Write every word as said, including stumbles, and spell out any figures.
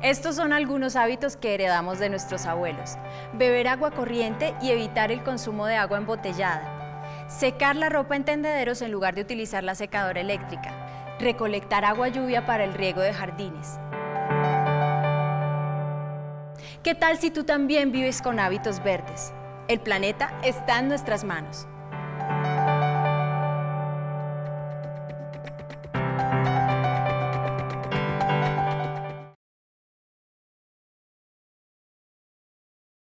Estos son algunos hábitos que heredamos de nuestros abuelos: beber agua corriente y evitar el consumo de agua embotellada, secar la ropa en tendederos en lugar de utilizar la secadora eléctrica, recolectar agua lluvia para el riego de jardines. ¿Qué tal si tú también vives con hábitos verdes? El planeta está en nuestras manos.